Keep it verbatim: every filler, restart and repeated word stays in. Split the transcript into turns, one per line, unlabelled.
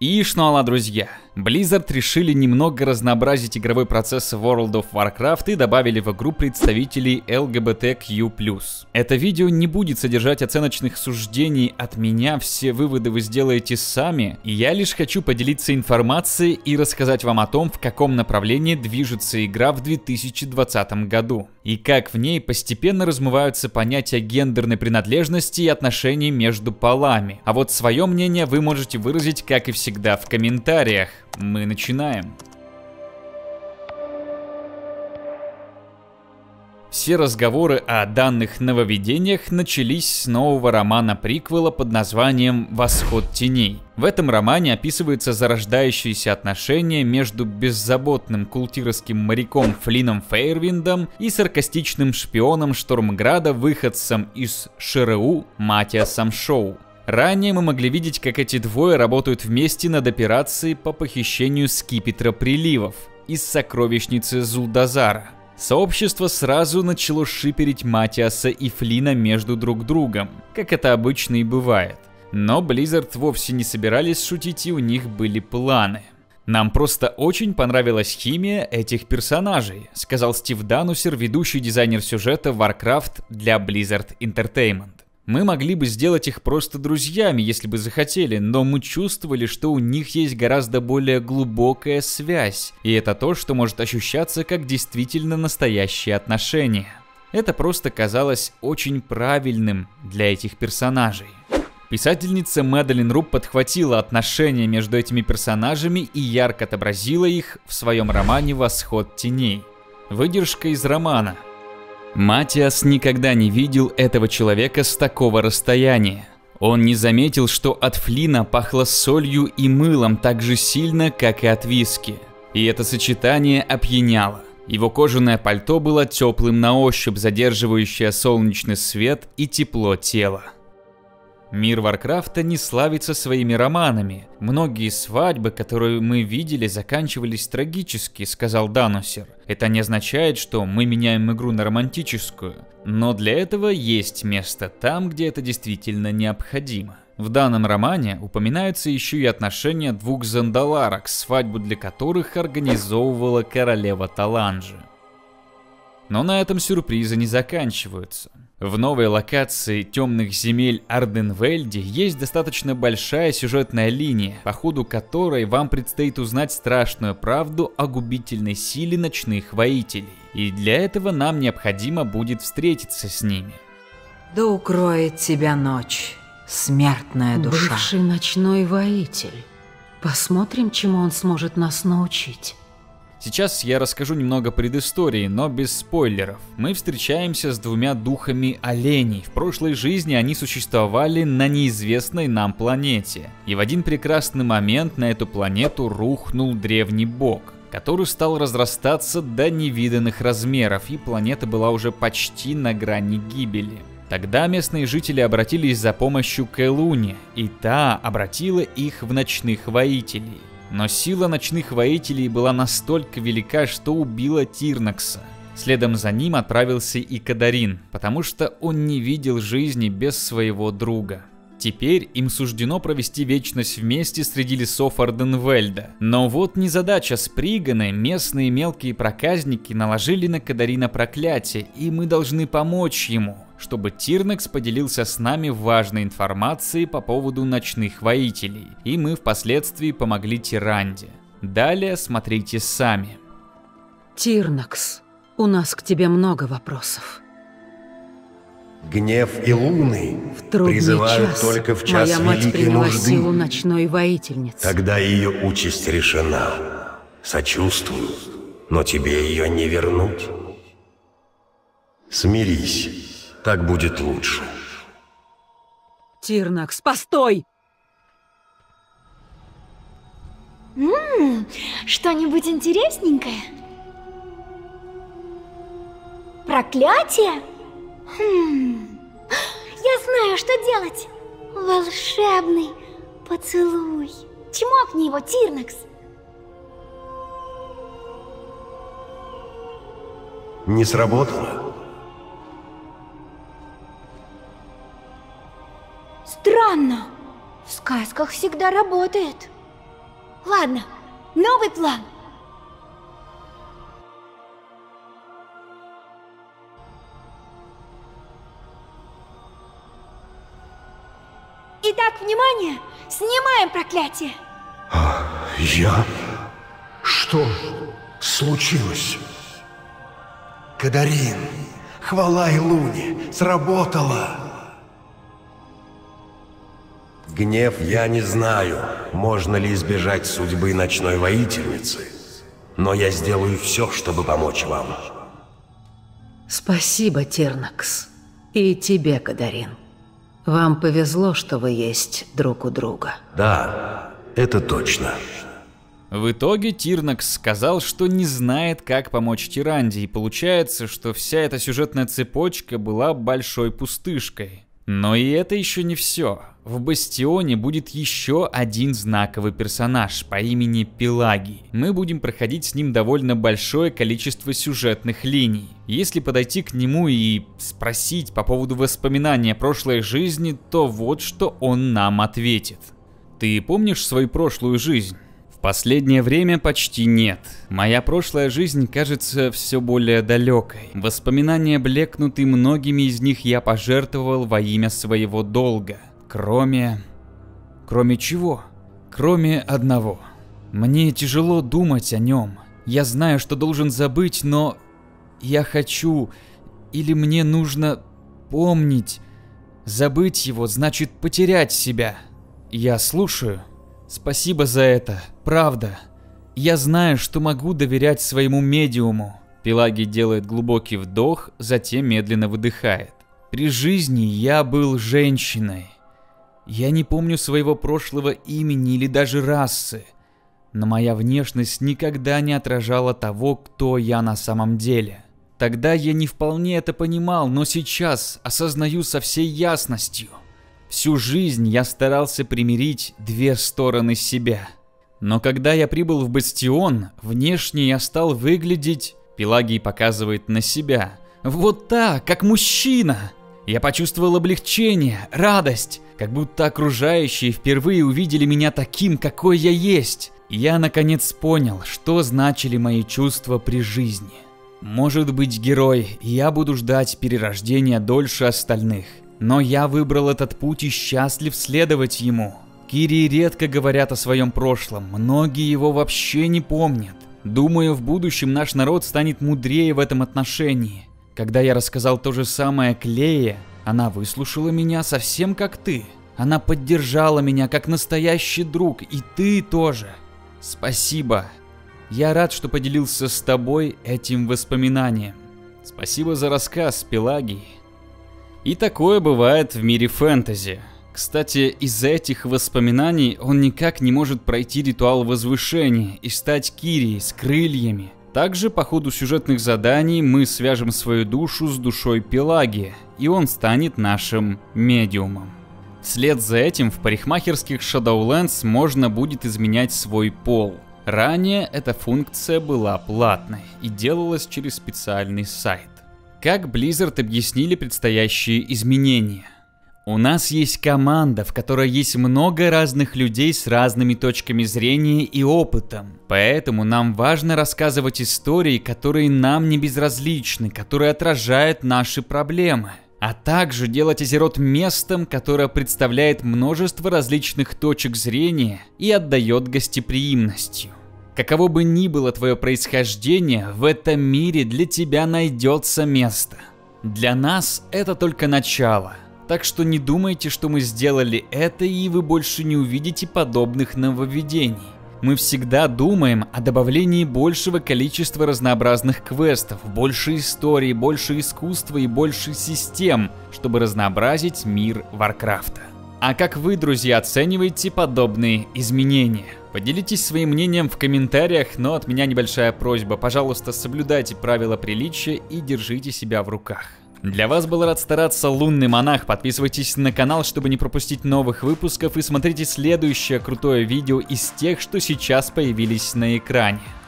Ишнуала, друзья! Blizzard решили немного разнообразить игровой процесс в World of Warcraft и добавили в игру представителей эл гэ бэ тэ кью плюс. Это видео не будет содержать оценочных суждений от меня, все выводы вы сделаете сами, и я лишь хочу поделиться информацией и рассказать вам о том, в каком направлении движется игра в две тысячи двадцатом году, и как в ней постепенно размываются понятия гендерной принадлежности и отношений между полами. А вот свое мнение вы можете выразить, как и всегда, в комментариях. Мы начинаем. Все разговоры о данных нововведениях начались с нового романа-приквела под названием «Восход теней». В этом романе описываются зарождающиеся отношения между беззаботным культировским моряком Флином Фейрвиндом и саркастичным шпионом Штормграда, выходцем из ШРУ Матиасом Шоу. Ранее мы могли видеть, как эти двое работают вместе над операцией по похищению скипетра приливов из сокровищницы Зулдазара. Сообщество сразу начало шиперить Матиаса и Флина между друг другом, как это обычно и бывает. Но Blizzard вовсе не собирались шутить, и у них были планы. «Нам просто очень понравилась химия этих персонажей», — сказал Стив Данусер, ведущий дизайнер сюжета Warcraft для Blizzard Entertainment. «Мы могли бы сделать их просто друзьями, если бы захотели, но мы чувствовали, что у них есть гораздо более глубокая связь, и это то, что может ощущаться как действительно настоящие отношения. Это просто казалось очень правильным для этих персонажей». Писательница Мэдалин Руб подхватила отношения между этими персонажами и ярко отобразила их в своем романе «Восход теней». Выдержка из романа. Матиас никогда не видел этого человека с такого расстояния. Он не заметил, что от Флина пахло солью и мылом так же сильно, как и от виски. И это сочетание опьяняло. Его кожаное пальто было теплым на ощупь, задерживающее солнечный свет и тепло тела. Мир Варкрафта не славится своими романами. Многие свадьбы, которые мы видели, заканчивались трагически, сказал Данусер. Это не означает, что мы меняем игру на романтическую, но для этого есть место там, где это действительно необходимо. В данном романе упоминаются еще и отношения двух зандаларок, свадьбу для которых организовывала королева Таланжи. Но на этом сюрпризы не заканчиваются. В новой локации темных земель Арденвельде есть достаточно большая сюжетная линия, по ходу которой вам предстоит узнать страшную правду о губительной силе ночных воителей. И для этого нам необходимо будет встретиться с ними.
Да укроет тебя ночь, смертная душа.
Бывший ночной воитель. Посмотрим, чему он сможет нас научить.
Сейчас я расскажу немного предыстории, но без спойлеров. Мы встречаемся с двумя духами оленей. В прошлой жизни они существовали на неизвестной нам планете. И в один прекрасный момент на эту планету рухнул древний бог, который стал разрастаться до невиданных размеров, и планета была уже почти на грани гибели. Тогда местные жители обратились за помощью к Элуне, и та обратила их в ночных воителей. Но сила ночных воителей была настолько велика, что убила Тирнакса. Следом за ним отправился и Кадарин, потому что он не видел жизни без своего друга. Теперь им суждено провести вечность вместе среди лесов Арденвельда. Но вот незадача с Приганой, местные мелкие проказники наложили на Кадарина проклятие, и мы должны помочь ему, чтобы Тирнакс поделился с нами важной информацией по поводу ночных воителей, и мы впоследствии помогли Тиранде. Далее смотрите сами.
Тирнакс, у нас к тебе много вопросов.
Гнев и луны призывают
час
только в час
моя мать
великой
приняла
нужды.
силу ночной воительницы.
Тогда ее участь решена. Сочувствую, но тебе ее не вернуть. Смирись, так будет лучше.
Тирнакс, постой!
Ммм, что-нибудь интересненькое? Проклятие? Хм, я знаю, что делать. Волшебный поцелуй. Чмокни его, Тирнакс.
Не сработало?
Странно. В сказках всегда работает. Ладно, новый план. Итак, внимание! Снимаем проклятие!
А, я? Что случилось?
Кадарин, хвала Илуне, сработало!
Гнев, я не знаю, можно ли избежать судьбы ночной воительницы, но я сделаю все, чтобы помочь вам.
Спасибо, Тирнакс. И тебе, Кадарин. Вам повезло, что вы есть друг у друга.
Да, это точно.
В итоге Тирнакс сказал, что не знает, как помочь Тиранде, и получается, что вся эта сюжетная цепочка была большой пустышкой. Но и это еще не все. В Бастионе будет еще один знаковый персонаж по имени Пелагий. Мы будем проходить с ним довольно большое количество сюжетных линий. Если подойти к нему и спросить по поводу воспоминания прошлой жизни, то вот что он нам ответит. Ты помнишь свою прошлую жизнь? В последнее время почти нет. Моя прошлая жизнь кажется все более далекой. Воспоминания блекнут, и многими из них я пожертвовал во имя своего долга. Кроме... Кроме чего? Кроме одного. Мне тяжело думать о нем. Я знаю, что должен забыть, но... Я хочу... Или мне нужно... помнить. Забыть его значит потерять себя. Я слушаю. Спасибо за это. Правда. Я знаю, что могу доверять своему медиуму. Пелагий делает глубокий вдох, затем медленно выдыхает. При жизни я был женщиной. Я не помню своего прошлого имени или даже расы, но моя внешность никогда не отражала того, кто я на самом деле. Тогда я не вполне это понимал, но сейчас осознаю со всей ясностью. Всю жизнь я старался примирить две стороны себя. Но когда я прибыл в Бастион, внешне я стал выглядеть... Пелагий показывает на себя. Вот так, как мужчина. Я почувствовал облегчение, радость, как будто окружающие впервые увидели меня таким, какой я есть. Я наконец понял, что значили мои чувства при жизни. Может быть, герой, я буду ждать перерождения дольше остальных. Но я выбрал этот путь и счастлив следовать ему. Кирии редко говорят о своем прошлом, многие его вообще не помнят. Думаю, в будущем наш народ станет мудрее в этом отношении. Когда я рассказал то же самое Клее, она выслушала меня совсем как ты. Она поддержала меня как настоящий друг, и ты тоже. Спасибо. Я рад, что поделился с тобой этим воспоминанием. Спасибо за рассказ, Пелагий. И такое бывает в мире фэнтези. Кстати, из-за этих воспоминаний он никак не может пройти ритуал возвышения и стать Кирией с крыльями. Также по ходу сюжетных заданий мы свяжем свою душу с душой Пелагия, и он станет нашим медиумом. Вслед за этим в парикмахерских Shadowlands можно будет изменять свой пол. Ранее эта функция была платной и делалась через специальный сайт. Как Blizzard объяснили предстоящие изменения? У нас есть команда, в которой есть много разных людей с разными точками зрения и опытом. Поэтому нам важно рассказывать истории, которые нам не безразличны, которые отражают наши проблемы. А также делать Азерот местом, которое представляет множество различных точек зрения и отдает гостеприимностью. Каково бы ни было твое происхождение, в этом мире для тебя найдется место. Для нас это только начало. Так что не думайте, что мы сделали это и вы больше не увидите подобных нововведений. Мы всегда думаем о добавлении большего количества разнообразных квестов, больше историй, больше искусства и больше систем, чтобы разнообразить мир Варкрафта. А как вы, друзья, оцениваете подобные изменения? Поделитесь своим мнением в комментариях, но от меня небольшая просьба. Пожалуйста, соблюдайте правила приличия и держите себя в руках. Для вас был рад стараться Лунный Монах. Подписывайтесь на канал, чтобы не пропустить новых выпусков, и смотрите следующее крутое видео из тех, что сейчас появились на экране.